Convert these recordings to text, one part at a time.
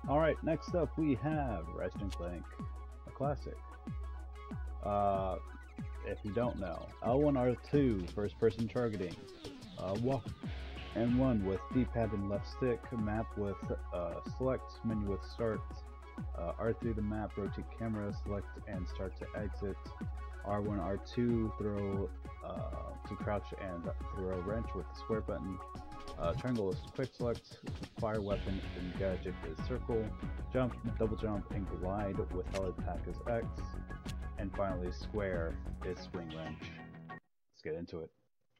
Alright, next up we have Ratchet and Clank, a classic. Uh, if you don't know, L1 R2, first person targeting. Walk and 1 with D-pad and left stick, map with select, menu with start, R3 the map, rotate camera, select and start to exit, R1, R2 throw to crouch and throw wrench with the square button, triangle is quick select, fire weapon and gadget is circle, jump, double jump, and glide with held attack is X, and finally square is swing wrench. Let's get into it.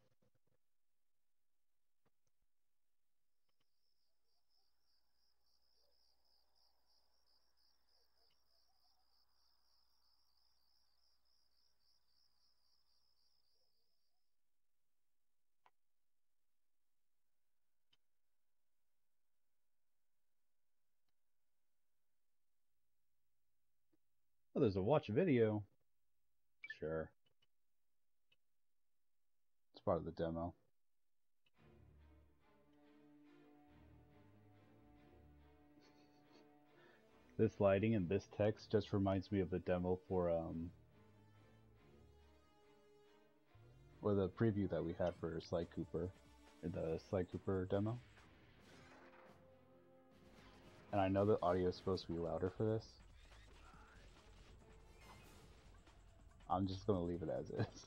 Oh, there's a watch video. Sure. It's part of the demo. This lighting and this text just reminds me of the demo for or the preview that we had for Sly Cooper, the Sly Cooper demo. And I know the audio is supposed to be louder for this. I'm just gonna leave it as is.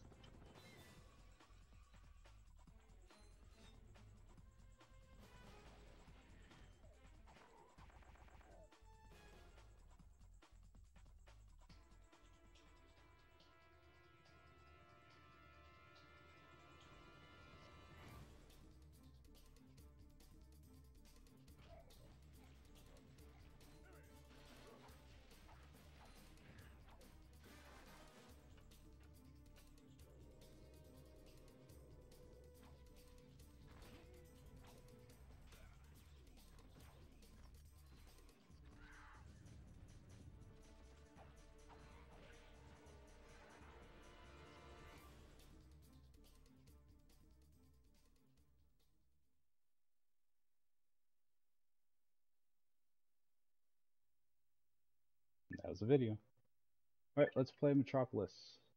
That was a video. Alright, let's play Metropolis.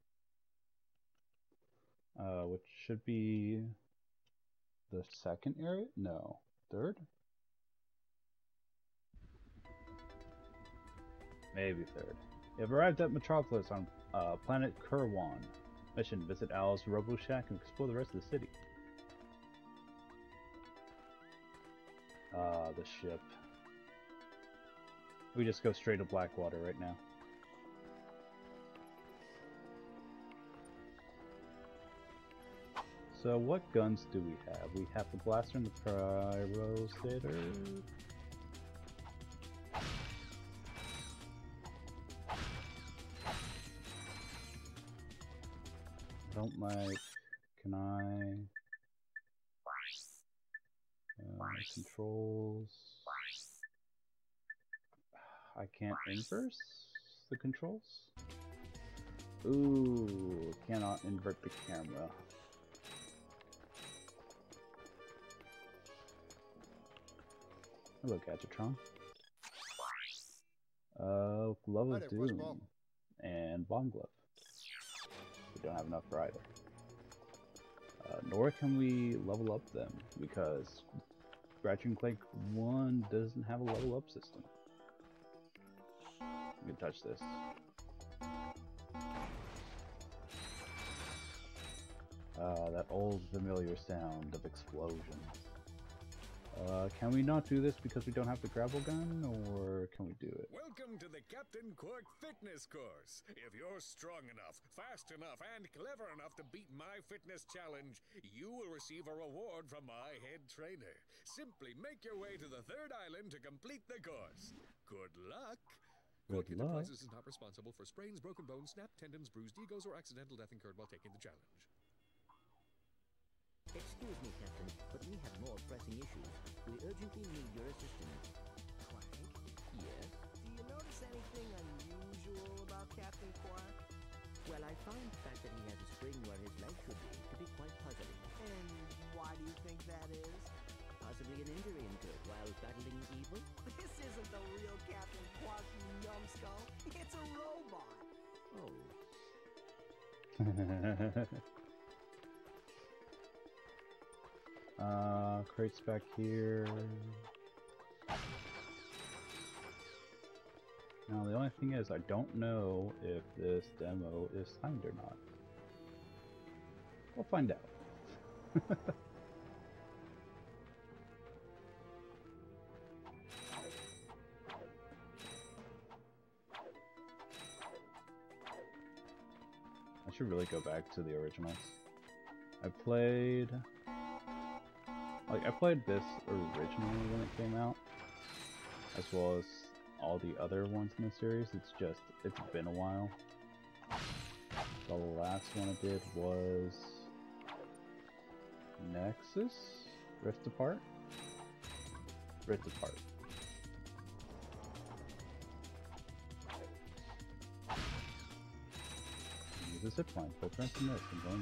Which should be the second area? No. Third? Maybe third. You have arrived at Metropolis on planet Kurwan. Mission: visit Al's Robo Shack and explore the rest of the city. The ship. We just go straight to Blackwater right now. So what guns do we have? We have the blaster and the pyrosator. Don't like. Can I? Controls. I can't inverse the controls. Ooh, cannot invert the camera. Hello, Gadgetron. Glove of Doom and Bomb Glove. We don't have enough for either. Nor can we level up them because Ratchet and Clank 1 doesn't have a level up system. You can touch this. That old familiar sound of explosion. Can we not do this because we don't have the grapple gun, or can we do it? Welcome to the Captain Qwark fitness course. If you're strong enough, fast enough, and clever enough to beat my fitness challenge, you will receive a reward from my head trainer. Simply make your way to the third island to complete the course. Good luck. Qwark Enterprises is not responsible for sprains, broken bones, snapped tendons, bruised egos, or accidental death incurred while taking the challenge. Excuse me, Captain, but we have more pressing issues. We urgently need your assistance. Clank? Yes? Do you notice anything unusual about Captain Qwark? Well, I find the fact that he has a spring where his leg should be to be quite puzzling. And why do you think that is? Possibly an injury incurred while battling evil? This isn't the real Crates back here. Now the only thing is I don't know if this demo is timed or not. We'll find out. I should really go back to the originals. I played this originally when it came out, as well as all the other ones in the series. It's been a while. The last one I did was Nexus? Rift Apart? Rift Apart. Use a zipline, filter and miss, and going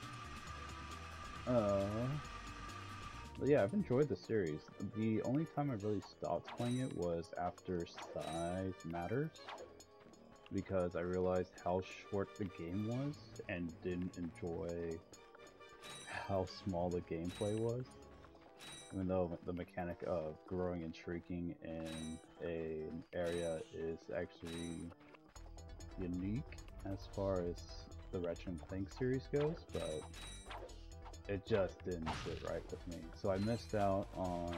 down. But yeah, I've enjoyed the series. The only time I really stopped playing it was after Size Matters, because I realized how short the game was and didn't enjoy how small the gameplay was. Even though the mechanic of growing and shrinking in an area is actually unique as far as the Ratchet and Clank series goes, but it just didn't sit right with me. So I missed out on,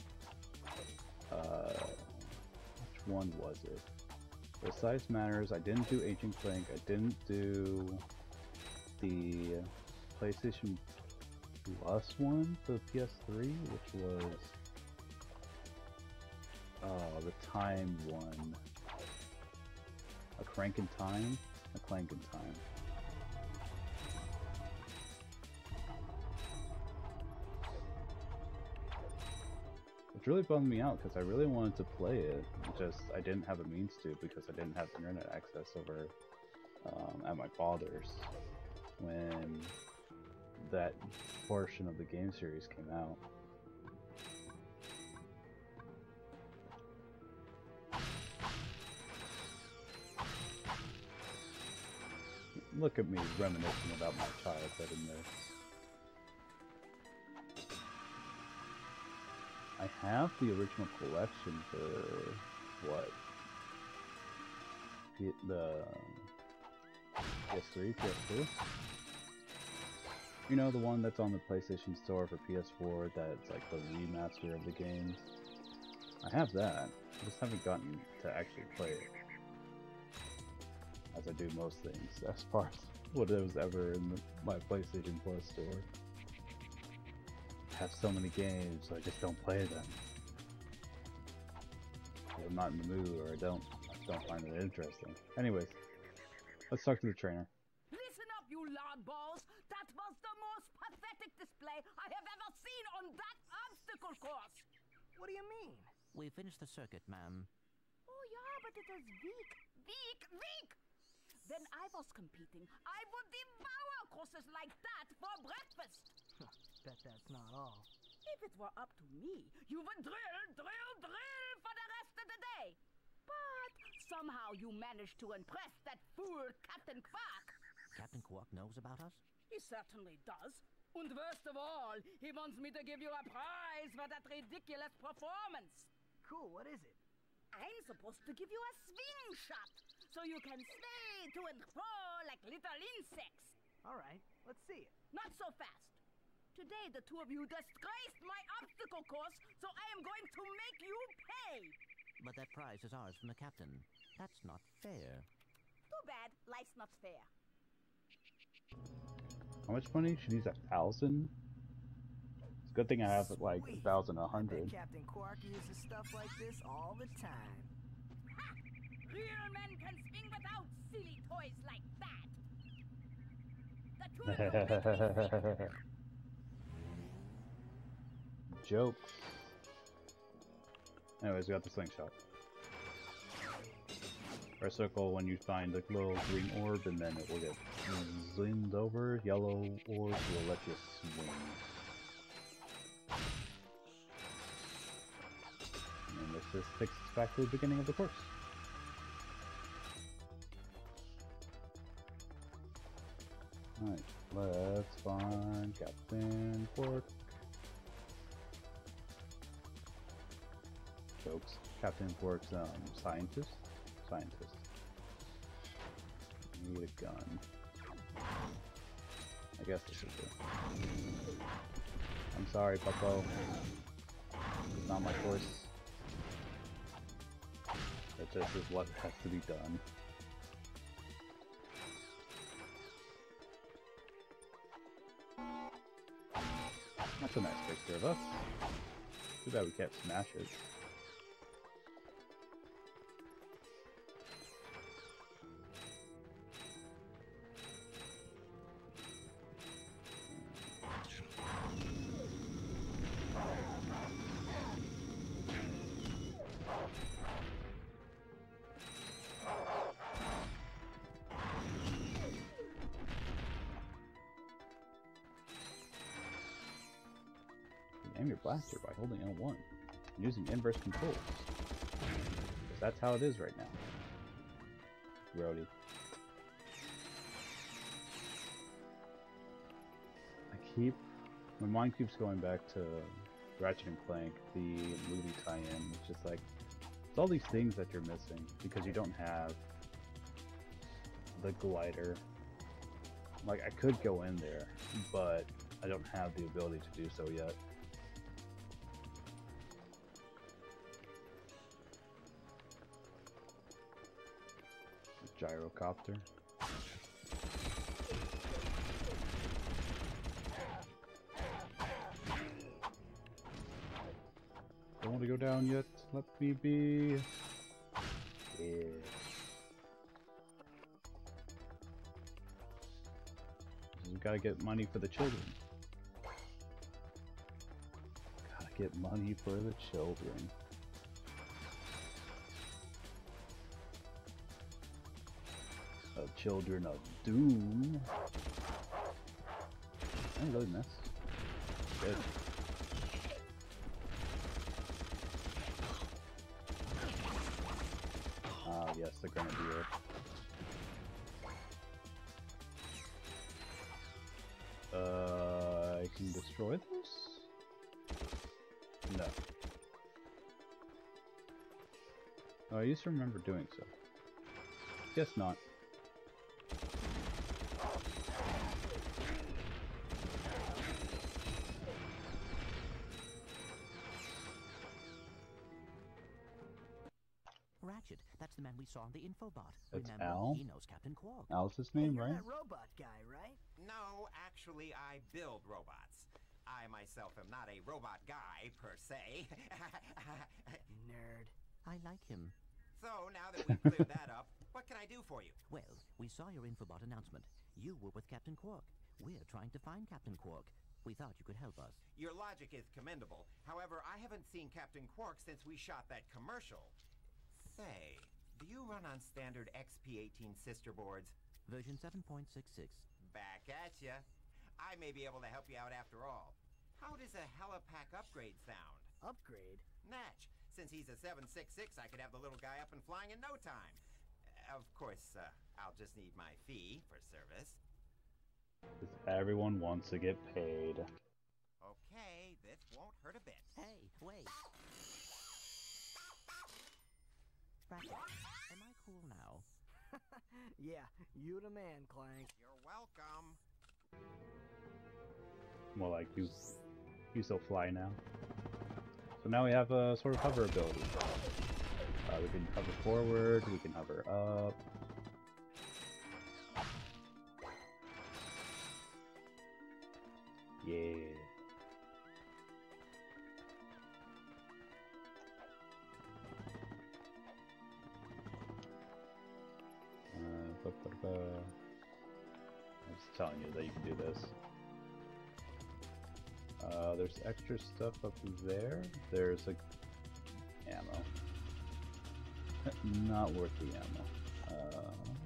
which one was it? The Size Matters. I didn't do Ancient Clank. I didn't do the PlayStation Plus one, the PS3, which was, the Time one. A Crank in Time? A Clank in Time. Which really bummed me out because I really wanted to play it, just I didn't have a means to because I didn't have internet access over at my father's when that portion of the game series came out. Look at me reminiscing about my childhood in this. I have the original collection for what? The PS3, PS2? You know, the one that's on the PlayStation Store for PS4 that's like the remaster of the games? I have that. I just haven't gotten to actually play it. As I do most things, as far as what was ever in my PlayStation Plus store. I have so many games, so I just don't play them. I'm not in the mood, or I don't find it interesting. Anyways, let's talk to the trainer. Listen up, you loudballs! That was the most pathetic display I have ever seen on that obstacle course! What do you mean? We finished the circuit, ma'am. Oh yeah, but it is weak. When I was competing, I would devour courses like that for breakfast! Bet that's not all. If it were up to me, you would drill for the rest of the day! But somehow you managed to impress that fool Captain Qwark! Captain Qwark knows about us? He certainly does. And worst of all, he wants me to give you a prize for that ridiculous performance. Cool, what is it? I'm supposed to give you a swing shot, so you can sway to and fro like little insects. Alright, let's see it. Not so fast. Today the two of you disgraced my obstacle course, so I am going to make you pay. But that prize is ours from the captain. That's not fair. Too bad, life's not fair. How much money? Should use 1,000? It's a good thing I have like Sweet. 1,100. I bet Captain Qwark uses stuff like this all the time. Ha! Real men can swing without silly toys like that. The two of you make me sick. Jokes. Anyways, we got the slingshot. Press circle when you find the little green orb, and then it will get zoomed over. Yellow orb will let you swing. And this just takes us back to the beginning of the course. Alright, let's find Captain Qwark. Jokes. Captain Qwark's scientist. Need a gun. I guess this is it. I'm sorry, Puppo. It's not my choice. That just is what has to be done. That's a nice picture of us. Too bad we can't smash it. Aim your blaster by holding L1 and using inverse controls. Because that's how it is right now. Grody. My mind keeps going back to Ratchet and Clank, the movie tie-in. It's just like, it's all these things that you're missing because you don't have the glider. Like, I could go in there, but I don't have the ability to do so yet. Gyrocopter. Don't want to go down yet. Let me be. Yeah. We gotta get money for the children. Gotta get money for the children. Children of Doom. I really miss. Good. Ah, yes, the Grenadier. I can destroy this? No. Oh, I used to remember doing so. Guess not. Ratchet, that's the man we saw on the infobot. That's Remember, Al? he knows Captain Qwark. Al's his name, You're right? that robot guy, right? No, actually, I build robots. I myself am not a robot guy, per se. Nerd. I like him. So, now that we've cleared that up, what can I do for you? Well, we saw your infobot announcement. You were with Captain Qwark. We're trying to find Captain Qwark. We thought you could help us. Your logic is commendable. However, I haven't seen Captain Qwark since we shot that commercial. Say, do you run on standard XP18 sister boards? Version 7.66. Back at ya. I may be able to help you out after all. How does a helipack upgrade sound? Upgrade? Natch. Since he's a 766, I could have the little guy up and flying in no time. Of course, I'll just need my fee for service. Because everyone wants to get paid. Okay, this won't hurt a bit. Hey, wait. Ratchet, am I cool now? Yeah, you the man, Clank. You're welcome. Well, like, you still fly now. So now we have a sort of hover ability. We can hover forward, we can hover up. Yeah. I was telling you that you can do this. There's extra stuff up there. There's like ammo. Not worth the ammo.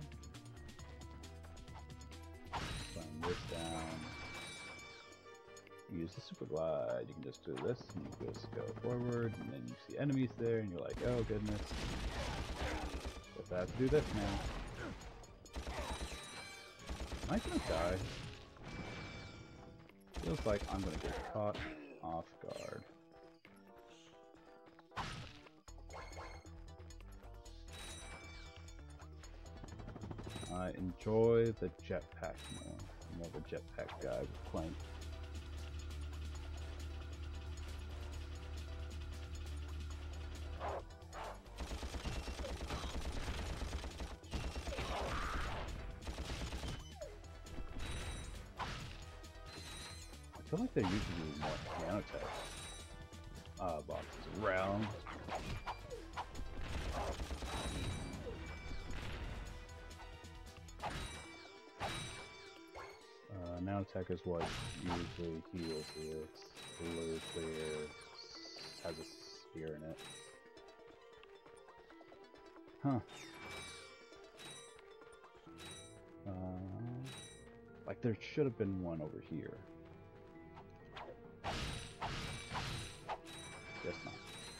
Find this down. Use the super glide. You can just do this, and you just go forward, and then you see enemies there, and you're like, oh goodness. Guess I have to do this now. Am I gonna die? Feels like I'm gonna get caught off guard. I enjoy the jetpack more. I'm more of a jetpack guy with Clank. I feel like there used to be more nanotech boxes around. Nanotech is what usually heals it. Blue clear has a spear in it. Huh. Like there should have been one over here. Guess not.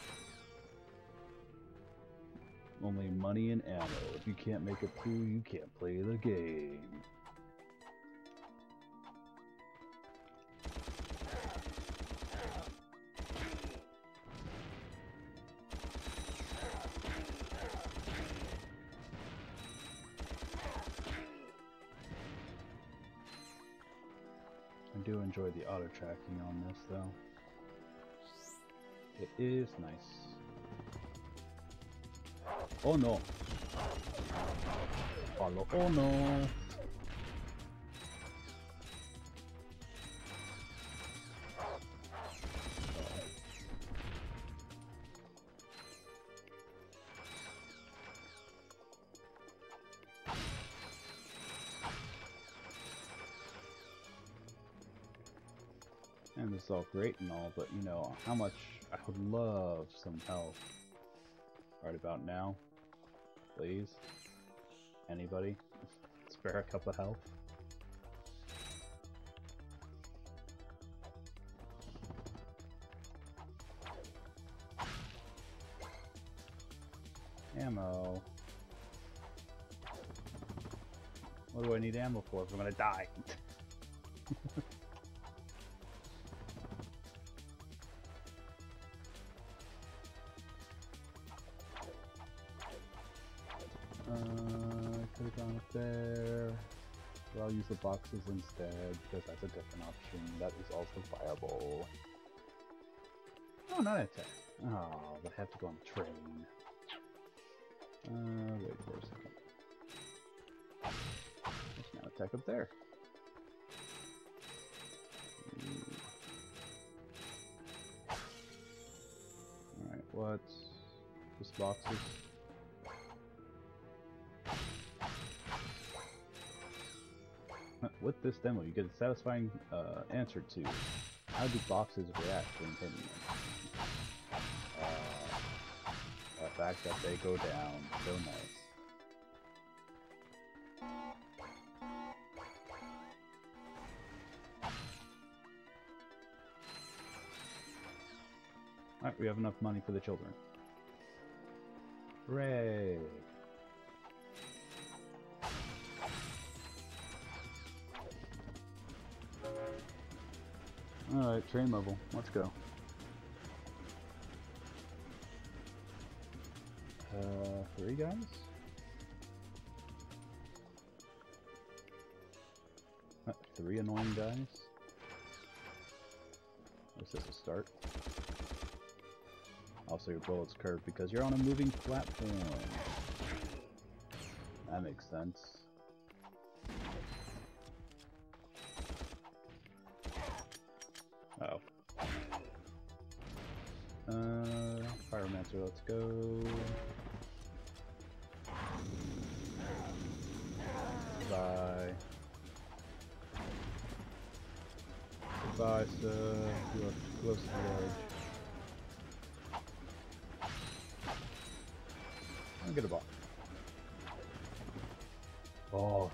Only money and ammo. If you can't make it through, you can't play the game. I do enjoy the auto tracking on this though. It is nice. Oh no! Follow. Oh no! And this is all great and all, but you know how much I would love some health right about now. Please? Anybody? Spare a cup of health? Ammo. What do I need ammo for if I'm gonna die? Could have gone up there, but I'll use the boxes instead because that's a different option that is also viable. Oh, not a tech. Oh, but I have to go on the train. Wait for a second. There's now a tech up there. Alright, what's this boxes? With this demo, you get a satisfying answer to how do boxes react when hitting them. The fact that they go down, so nice. Alright, we have enough money for the children. Hooray! Alright, train level. Let's go. 3 guys? Three annoying guys? This is a start. Also, your bullets curve because you're on a moving platform. That makes sense. Oh. Pyromancer, let's go. Bye. Goodbye, sir. You are close to the edge. I'll get a ball. Oh.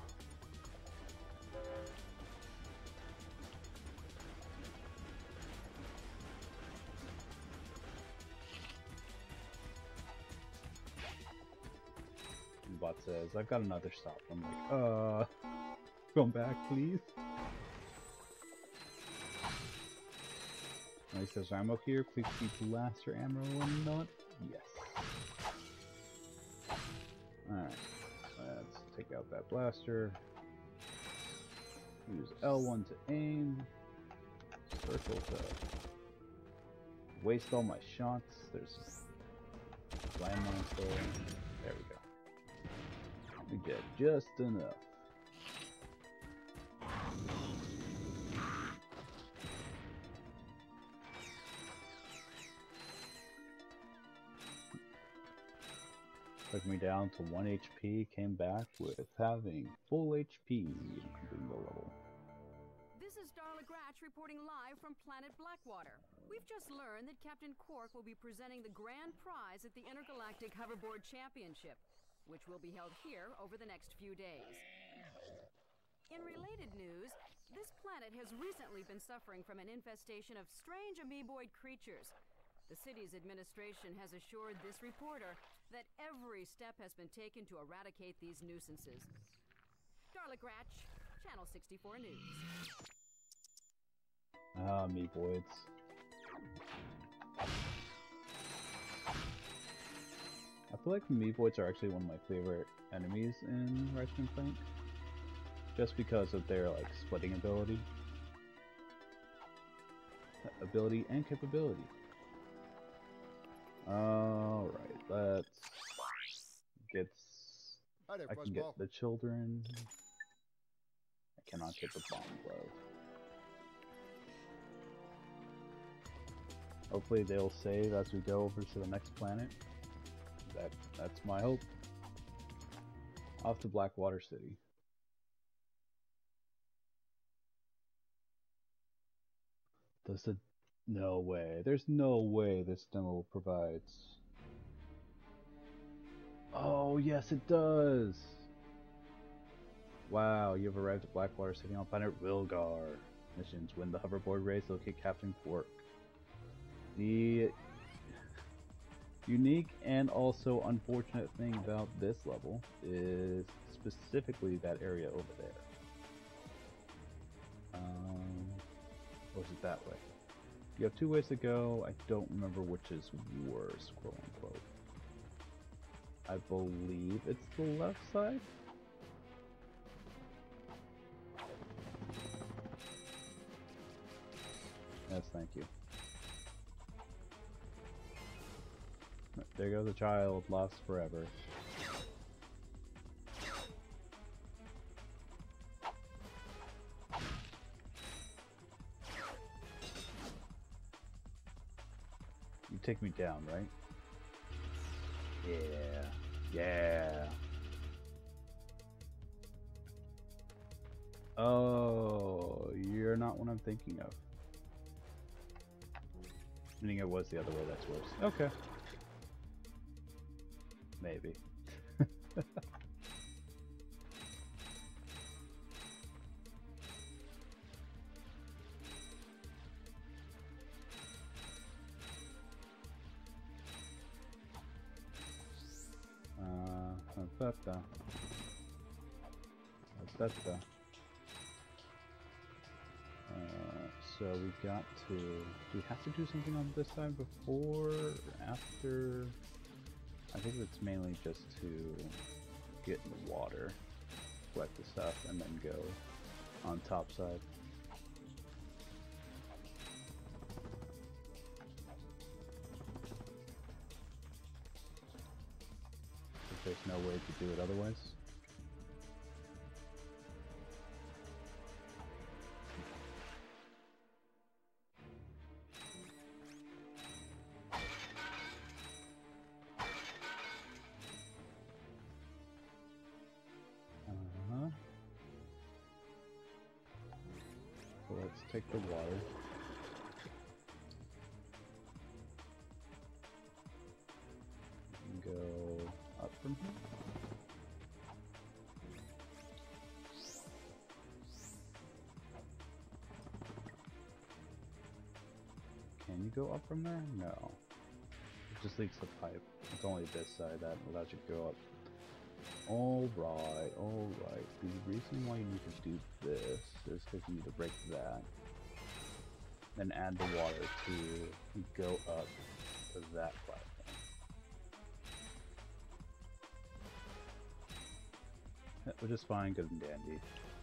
The bot says, I've got another stop. I'm like, come back, please. At least there's ammo here. Please keep blaster ammo and not. Yes. Alright. Let's take out that blaster. Use L1 to aim. Circle to waste all my shots. There's landmines there. There we go. We did just enough. Took me down to 1 HP, came back with having full HP in completing the level. This is numberXXIsora reporting live from planet Blackwater. We've just learned that Captain Qwark will be presenting the grand prize at the Intergalactic Hoverboard Championship, which will be held here over the next few days. In related news, this planet has recently been suffering from an infestation of strange amoeboid creatures. The city's administration has assured this reporter that every step has been taken to eradicate these nuisances. numberXXIsora, Channel 64 News. Ah, amoeboids. I feel like amoeboids are actually one of my favorite enemies in Ratchet and Clank. Just because of their, like, splitting ability. Ability and capability. Alright, let's get... I can get the children. I cannot get the bomb glove. Hopefully they'll save as we go over to the next planet. That's my hope. Off to Blackwater City. Does it... No way. There's no way this demo provides... Oh, yes it does! Wow, you've arrived at Blackwater City on planet Rilgar. Missions: win the hoverboard race, locate Captain Qwark. The unique and also unfortunate thing about this level is specifically that area over there. Or is it that way? You have two ways to go. I don't remember which is worse, quote unquote. I believe it's the left side? Yes, thank you. There goes the child, lost forever. You take me down, right? Yeah. Yeah. Oh, you're not what I'm thinking of. Meaning it was the other way, that's worse. Okay. Maybe. So we got to... Do we have to do something on this side before or after? I think it's mainly just to get in the water, collect the stuff, and then go on top side. If there's no way to do it otherwise. So let's take the water. And go up from here. Can you go up from there? No. It just leads the pipe. It's only this side that allows you to go up. Alright, alright. The reason why you need to do this is because you need to break that. then add the water to go up to that platform. Which is fine, good and dandy.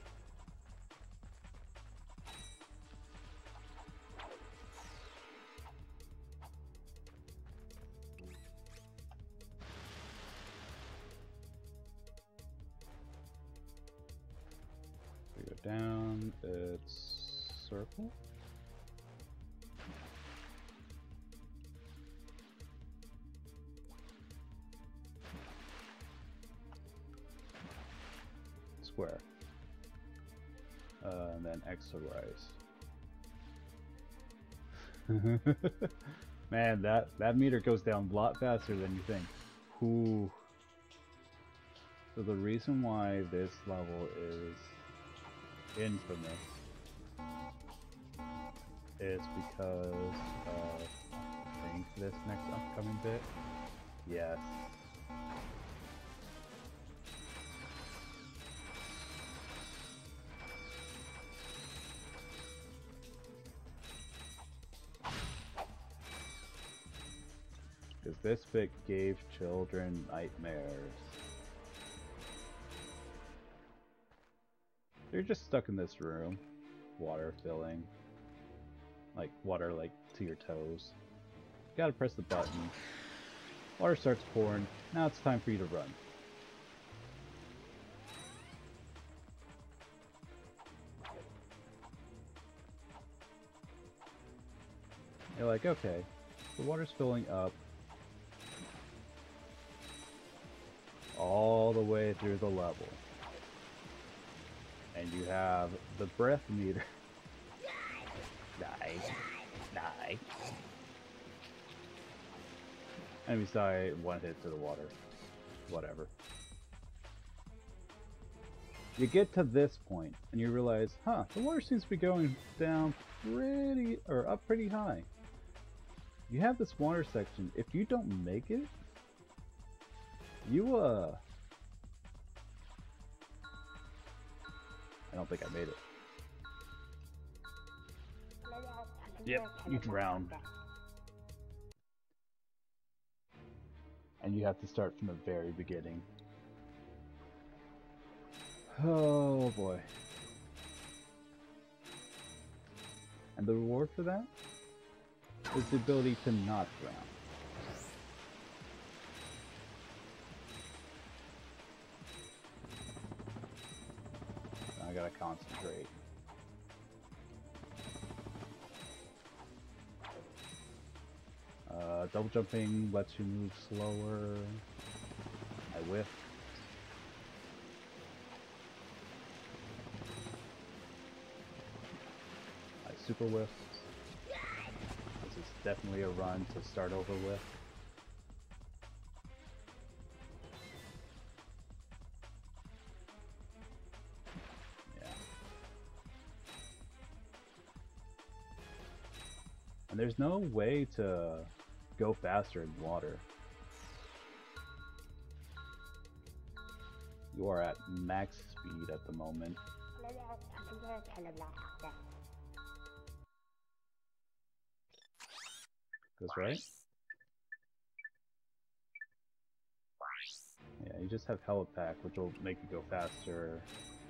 We go down, it's circle. Square. And then X to rise. Man, that meter goes down a lot faster than you think. Ooh. So the reason why this level is infamous is because of, I think, this next upcoming bit. Yes. Because this bit gave children nightmares. You're just stuck in this room, water filling, like water like to your toes. You gotta press the button. Water starts pouring. Now it's time for you to run. You're like, okay, the water's filling up all the way through the level. And you have the breath meter. Die. Die. Enemies die one hit to the water. Whatever. You get to this point and you realize, huh, the water seems to be going down up pretty high. You have this water section. If you don't make it, I don't think I made it. Yep, you drown. And you have to start from the very beginning. Oh boy. And the reward for that is the ability to not drown. I gotta concentrate. Double jumping lets you move slower. I whiff. I super whiff. This is definitely a run to start over with. And there's no way to go faster in water. You are at max speed at the moment. Goes right? Yeah, you just have helipack, which will make you go faster.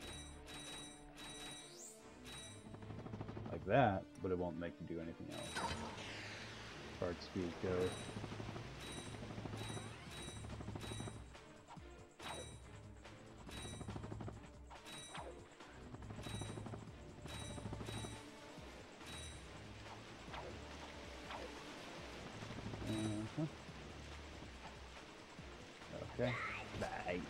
Like that, but it won't make you do anything else. As far as speed goes. Okay. Bye.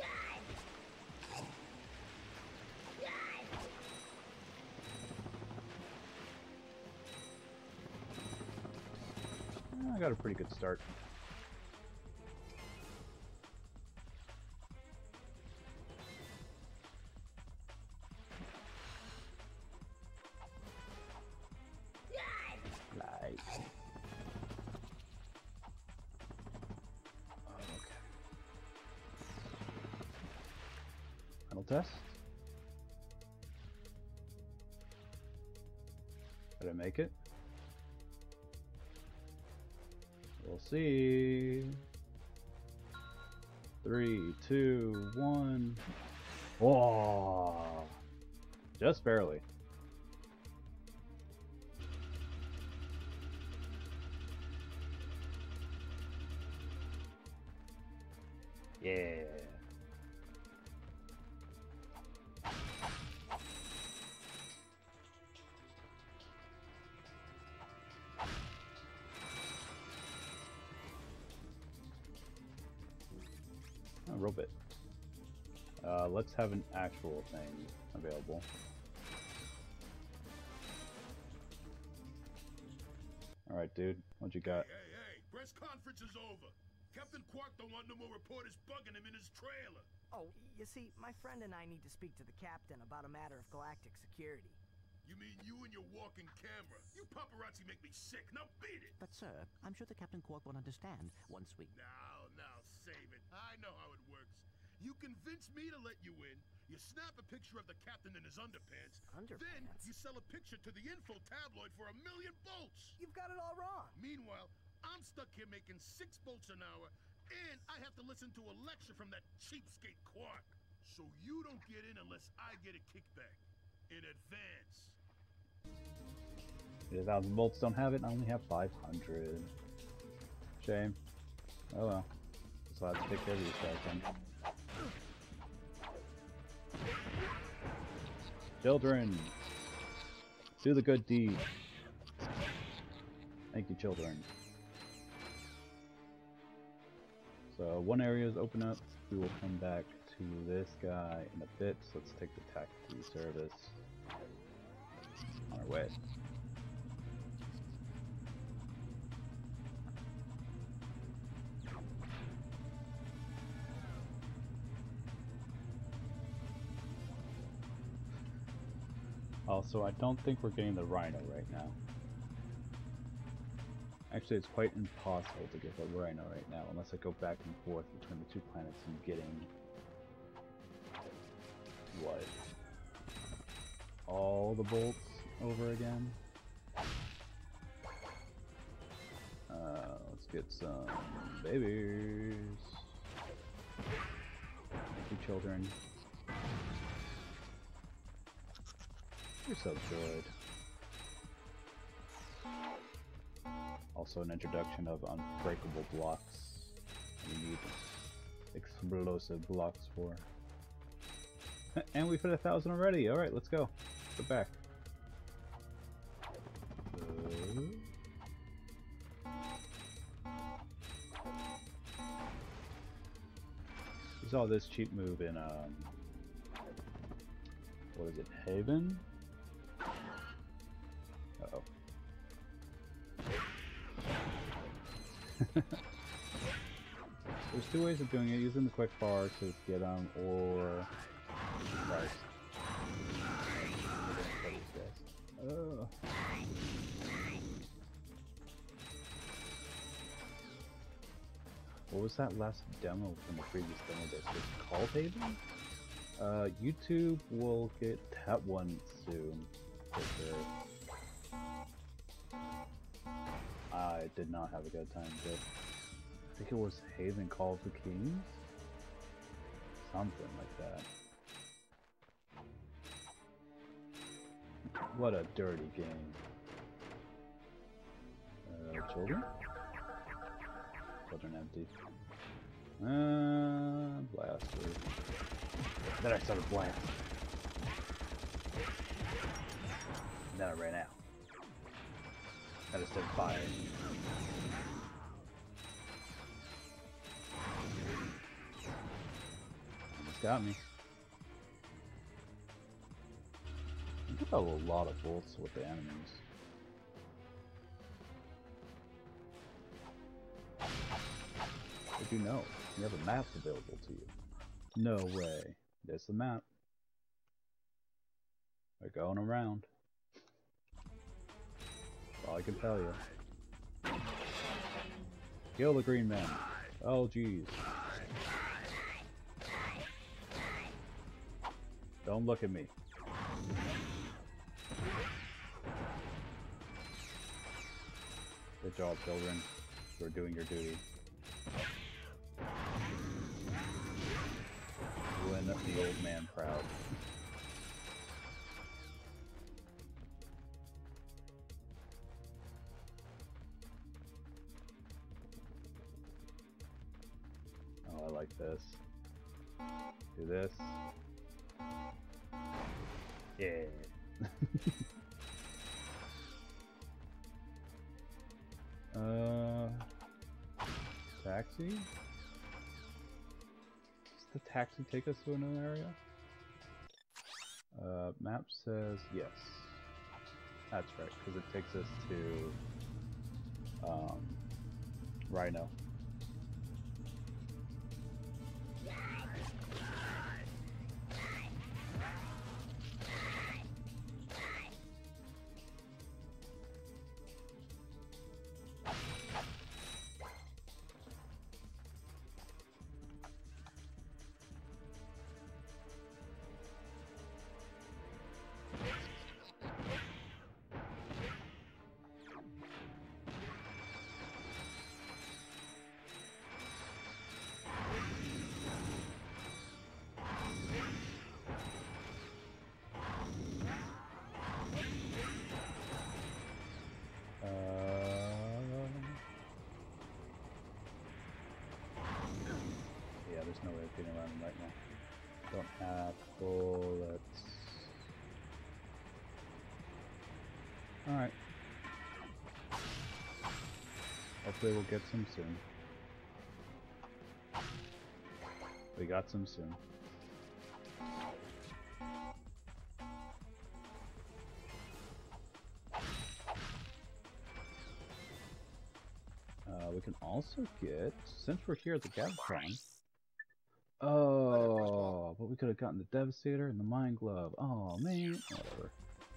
I got a pretty good start. Light. Okay. Final test. Did I make it? We'll see. 3, 2, 1. Whoa! Just barely. Yeah. A real bit. Let's have an actual thing available. Alright, dude. What you got? Hey, press conference is over. Captain Qwark don't want no more reporters bugging him in his trailer. Oh, you see, my friend and I need to speak to the captain about a matter of galactic security. You mean you and your walking camera? You paparazzi make me sick. Now beat it. But sir, I'm sure the Captain Qwark will understand once we... Now, save it. I know how it works. You convince me to let you in, you snap a picture of the captain in his underpants, then you sell a picture to the info tabloid for $1 million volts. You've got it all wrong. Meanwhile, I'm stuck here making 6 volts an hour, and I have to listen to a lecture from that cheapskate Qwark. So you don't get in unless I get a kickback. In advance. 1,000 volts don't have it, I only have 500. Shame. Oh well. So I have to take care of these guys then. Children! Do the good deed. Thank you, children. So one area is open up. We will come back to this guy in a bit. So let's take the taxi service on our way. Also, I don't think we're getting the Rhino right now. Actually, it's quite impossible to get the Rhino right now, unless I go back and forth between the 2 planets and getting... what? All the bolts over again? Let's get some babies. Thank you, children. You're so good. Also an introduction of unbreakable blocks. You need explosive blocks for. And we've hit 1,000 already. Alright, let's go. Go back. We saw this cheap move in what is it, Haven? Uh-oh. There's 2 ways of doing it, using the quick bar to get them, or... Christ. What was that last demo from the previous demo disc? Was it called Haven? YouTube will get that one soon, for sure. I did not have a good time with it. I think it was Haven Call of the Kings? Something like that. What a dirty game. Children? Children empty. Blaster. Then I started blasting. And then I ran out. I just did fire. Almost got me. I took out a lot of bolts with the enemies. Did you know? You have a map available to you. No way. There's the map. We're going around. That's all I can tell you. Kill the green man. Oh jeez. Don't look at me. job, children. You're doing your duty. Win the old man proud. Oh, I like this. Do this. Yeah. Taxi? Does the taxi take us to another area? Map says yes. That's right, because it takes us to Rhino. There's no way of getting around them right now. Don't have bullets. Alright. Hopefully we'll get some soon. We got some soon. We can also get, since we're here at the Gavtron. Oh, but we could have gotten the Devastator and the Mind Glove. Oh man, whatever.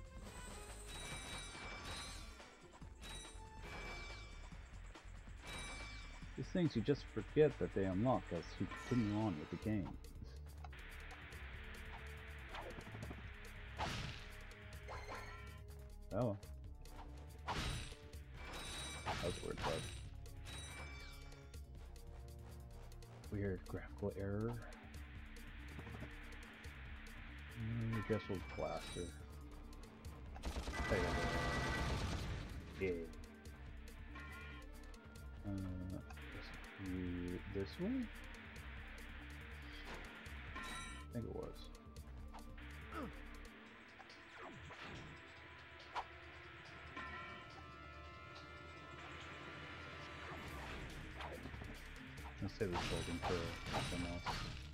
These things you just forget that they unlock as you continue on with the game. Oh. That was a weird bug. Weird graphical error. I guess we'll blast her. Yeah. This way? I think it was. Let's save this building for something else.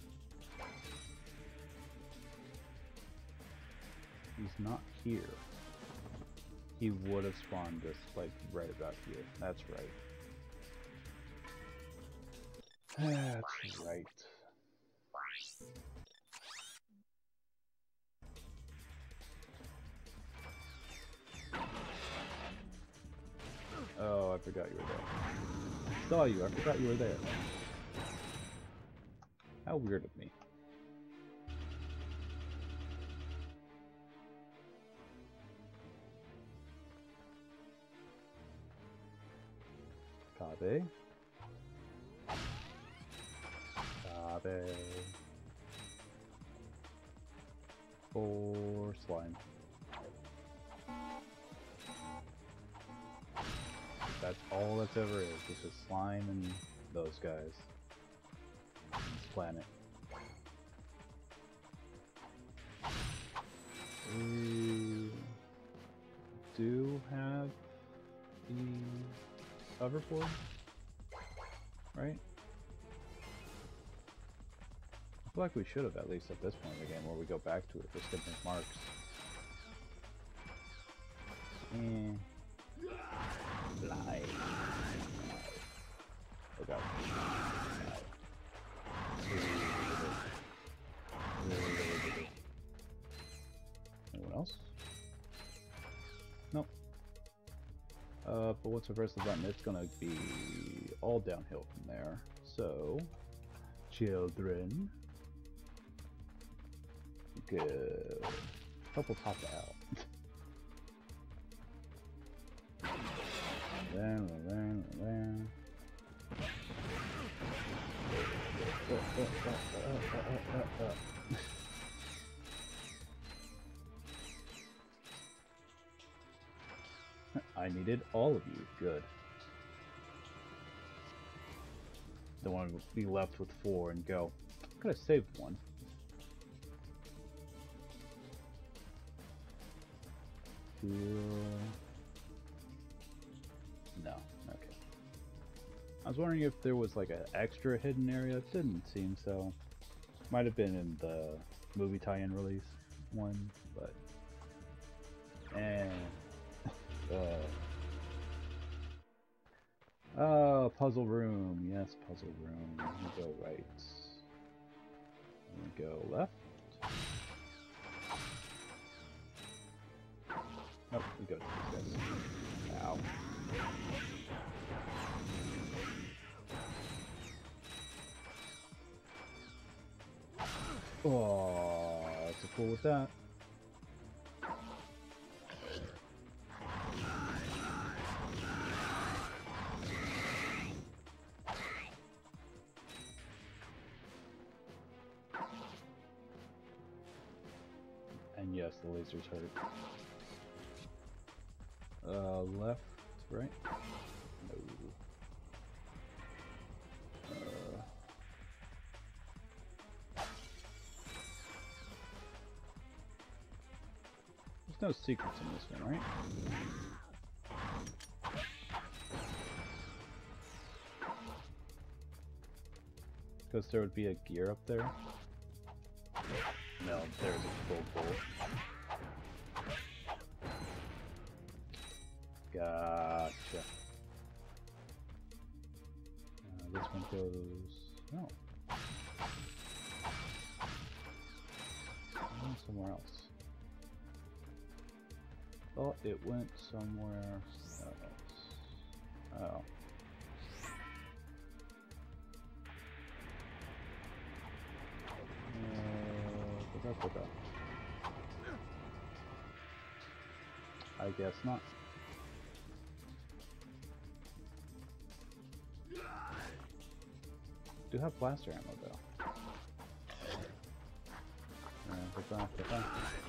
He's not here. He would have spawned this, like, right about here. That's right. That's right. Oh, I forgot you were there. I saw you, I forgot you were there. How weird of me. Copy. Copy. 4 slime. That's all that's ever is. It's just slime and those guys. On this planet. We do have the hoverboard, right? I feel like we should have, at least at this point in the game, where we go back to it for skipping marks. And fly. Oh god. Anyone else? Nope. But once I press the button, it's gonna be all downhill from there. So, children, go. Help will pop out. I needed all of you. Good. Don't want to be left with 4 and go. Could have saved one. No. Okay. I was wondering if there was like an extra hidden area. It didn't seem so. Might have been in the movie tie-in release one, but oh, puzzle room. Yes, puzzle room. We go right. We go left. Nope, we go to this guy. Ow. Oh, that's a cool with that. And yes, the lasers hurt. Left, right? No. There's no secrets in this one, right? Because there would be a gear up there. No, there's a full bolt. Gotcha. This one goes... No. Somewhere else. Thought it went somewhere else. Oh. I guess not. Do have blaster ammo though. Get back, get back.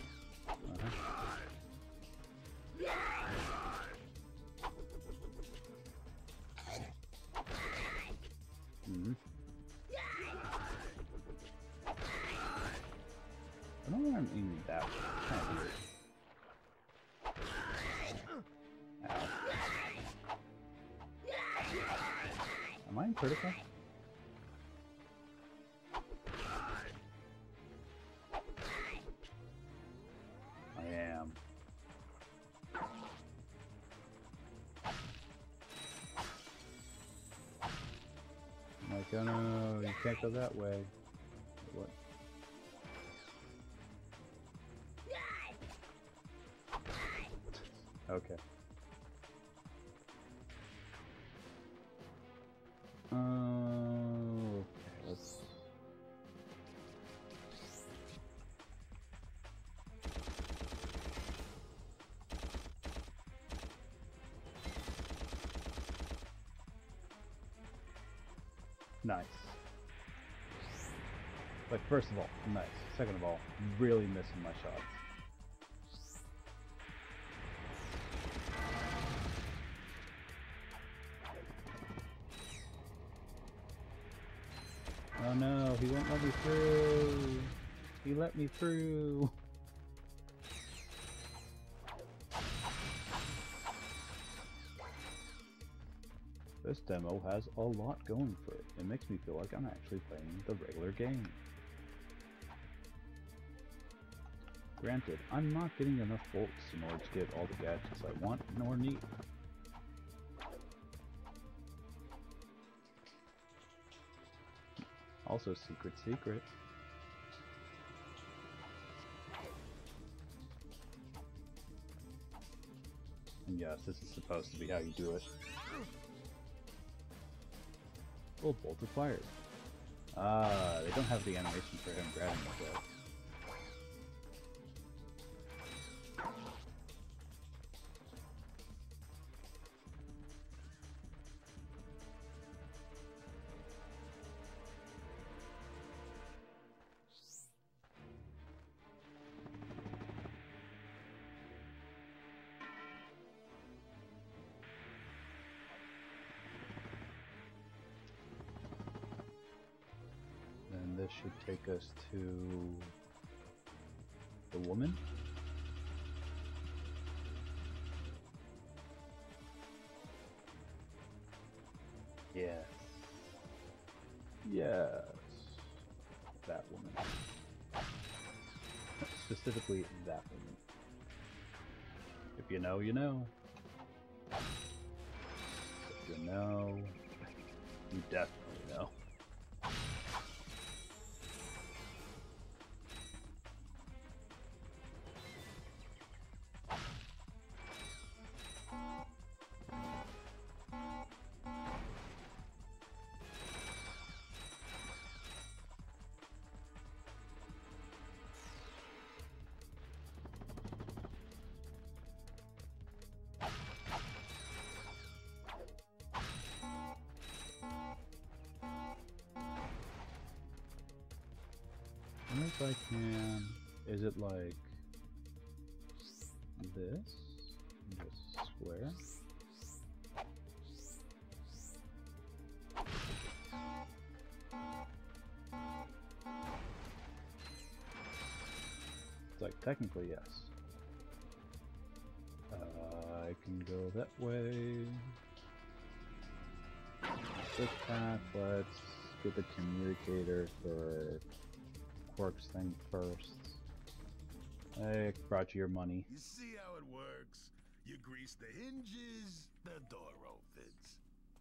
I don't know why I'm aiming that way. It's kind of weird. Ow. Am I in critical? I am. I'm like, oh no, you can't go that way. What? Okay. Okay, let's... Nice. Like, first of all, nice. Second of all, really missing my shots. Oh no, he won't let me through. He let me through. This demo has a lot going for it. It makes me feel like I'm actually playing the regular game. Granted, I'm not getting enough bolts in order to get all the gadgets I want nor need. Also, secret. And yes, this is supposed to be how you do it. Oh, bolt fired. Ah, they don't have the animation for him grabbing it yet. This should take us to the woman. Yes. Yes. That woman. Specifically, that woman. If you know, you know. If you know, you definitely know. I wonder if I can. Is it like this? Just square? It's like technically yes. I can go that way. This path, let's get the communicator for Qwark's thing first. I brought you your money. You see how it works? You grease the hinges, the door opens.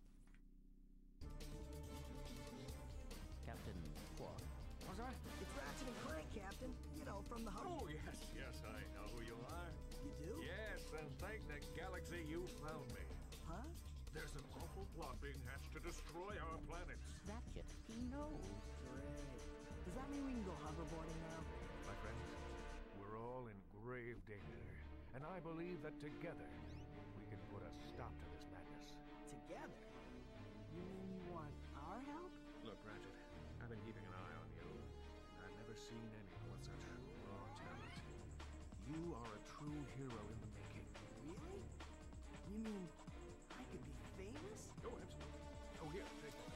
Captain Qwark. What's that? It's Ratchet and Clank, Captain. You know, from the hover. Oh, yes, I know who you are. You do? Yes, and thank the galaxy you found me. Huh? There's an awful plot being hatched to destroy our planet. Ratchet, he knows. Great. Does that mean we can go hoverboarding now? My friends, we're all in grave danger, and I believe that together we can put a stop to this madness. Together? You mean you want our help? Look, Ratchet, I've been keeping an eye on you. I've never seen anyone with such raw talent. You are a true hero in the making. Really? You mean I could be famous? Oh, absolutely. Oh, here, take this.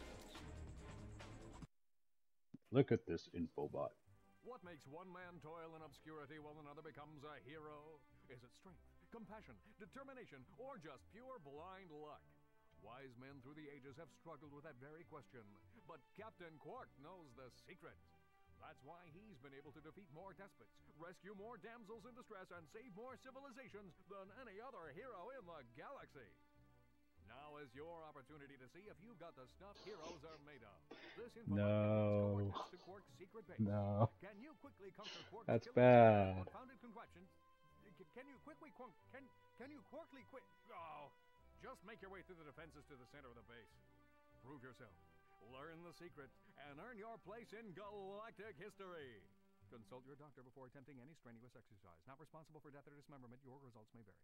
Look at this infobot. What makes one man toil in obscurity while another becomes a hero? Is it strength, compassion, determination, or just pure blind luck? Wise men through the ages have struggled with that very question, but Captain Qwark knows the secret. That's why he's been able to defeat more despots, rescue more damsels in distress, and save more civilizations than any other hero in the galaxy. Now is your opportunity to see if you've got the stuff heroes are made of. This No. to Qwark's secret base. No. Can you quickly conquer Qwark's That's killer bad. founded contraption? Can you quickly can you Qwarkly quick? Oh, just make your way through the defenses to the center of the base. Prove yourself, learn the secret, and earn your place in galactic history. Consult your doctor before attempting any strenuous exercise. Not responsible for death or dismemberment. Your results may vary.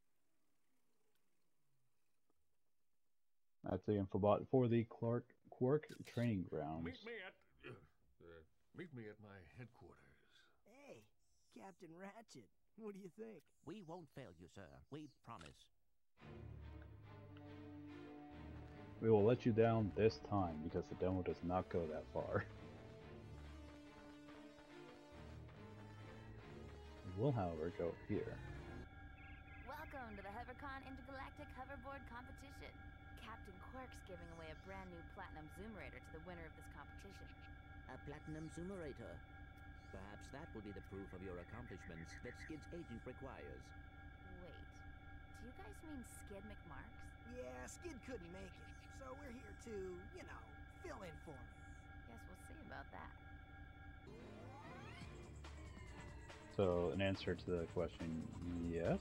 That's the infobot for the Qwark training grounds. Meet me at my headquarters. Hey, Captain Ratchet. What do you think? We won't fail you, sir. We promise. We will let you down this time because the demo does not go that far. We will, however, go here. Welcome to the HoverCon Intergalactic Hoverboard Competition. Captain Qwark's giving away a brand new Platinum Zoomerator to the winner of this competition. A platinum zoomerator. Perhaps that will be the proof of your accomplishments that Skid's agent requires. Wait, do you guys mean Skid McMarks? Yeah, Skid couldn't make it, so we're here to, you know, fill in for him. Guess we'll see about that. So, an answer to the question, yes.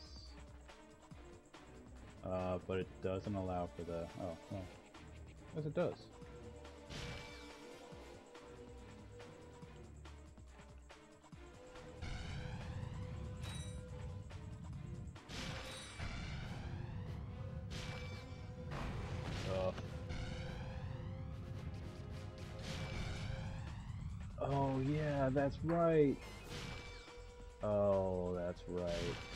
But it doesn't allow for the... Oh, well. Yes, it does. Oh, yeah, that's right. Oh, that's right.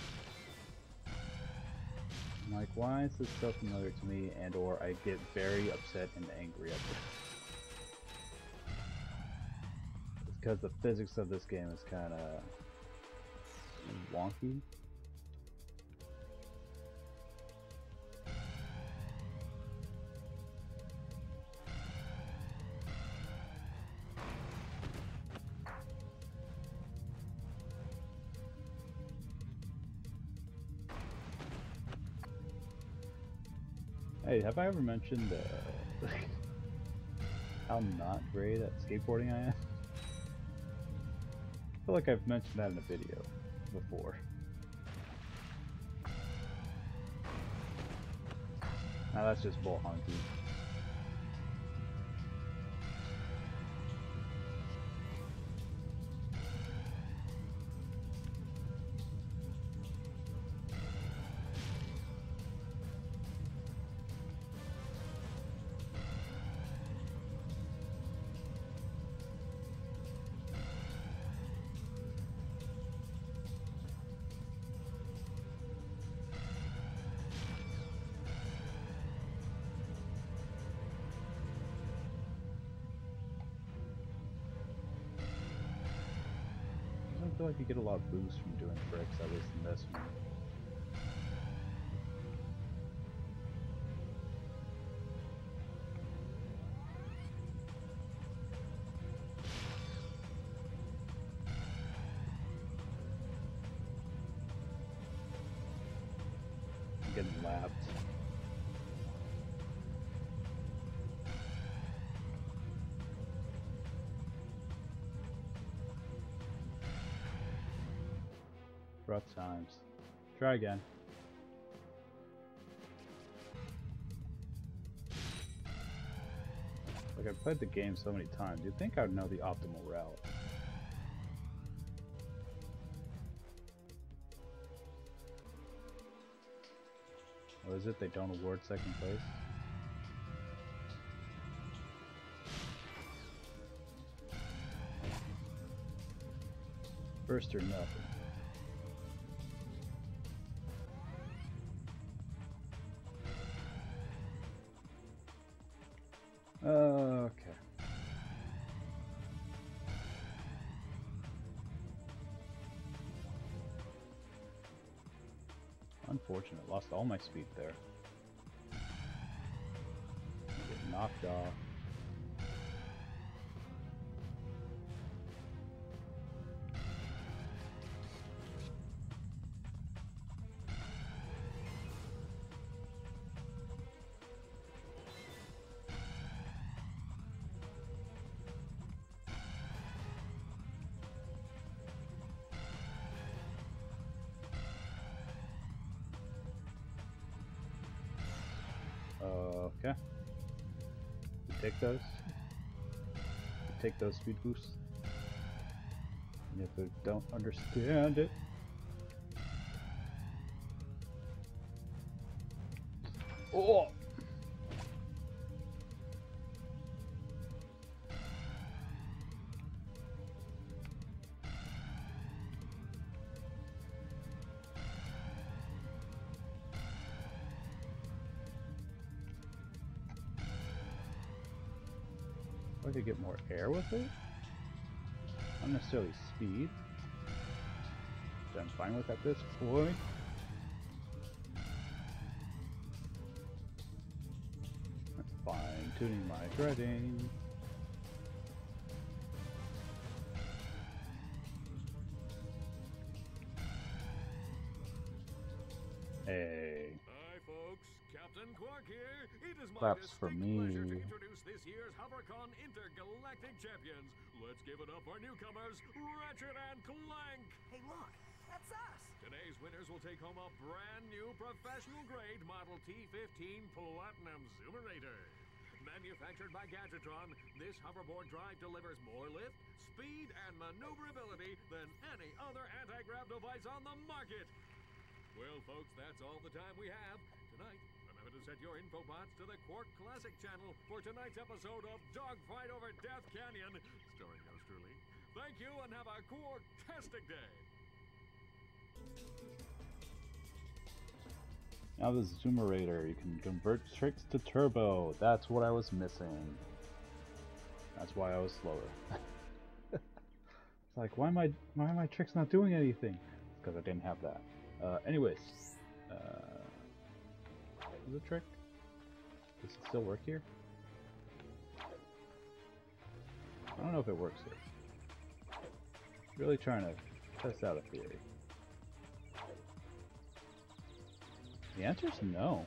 I'm like, why is this so familiar to me? And or I get very upset and angry at this. because the physics of this game is kind of wonky. Hey, have I ever mentioned how not great at skateboarding I am? I feel like I've mentioned that in a video before. Now that's just bull honky. I feel like you get a lot of boost from doing tricks, at least in this one. I'm getting lapped. Rough times. Try again. Like, I've played the game so many times, you'd think I would know the optimal route. Or is it they don't award second place? First or nothing. Okay. Unfortunate, lost all my speed there. Get knocked off. Okay. You take those. You take those speed boosts. And if you don't understand it, oh! I could get more air with it. Not necessarily speed, which I'm fine with at this point. Fine tuning my threading. Hey. Hi folks, Captain Qwark here. It is my Claps for distinct me. pleasure to introduce this year's HoverCon Intergalactic Champions. Let's give it up for newcomers, Ratchet and Clank. Hey, look, that's us. Today's winners will take home a brand new professional grade Model T15 Platinum Zoomerator. Manufactured by Gadgetron, this hoverboard drive delivers more lift, speed, and maneuverability than any other anti-grav device on the market. Well, folks, that's all the time we have. Tonight, remember to set your infobots to the Qwark Classic channel for tonight's episode of Dogfight Over Death Canyon, starring yours truly. Thank you and have a Qwark-tastic day. Now the Zoomerator, you can convert tricks to turbo. That's what I was missing. That's why I was slower. like, why am my tricks not doing anything? Because I didn't have that. Anyways, the trick. Does it still work here? I don't know if it works here. Really trying to test out a theory. The answer is no.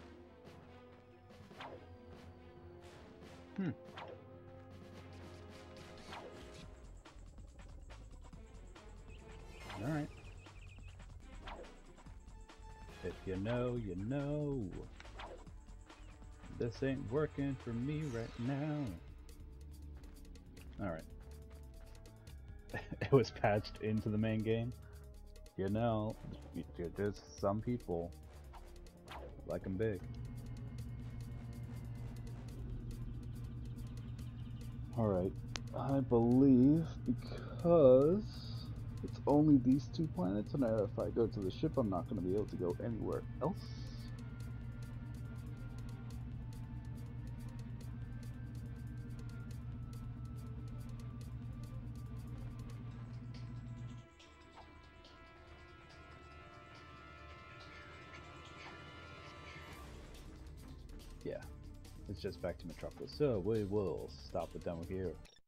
Alright. If you know, you know. This ain't working for me right now. Alright. It was patched into the main game. You know, there's some people like them big. Alright. I believe because it's only these two planets, and if I go to the ship, I'm not going to be able to go anywhere else. Yeah, it's just back to Metropolis, so we will stop the demo here.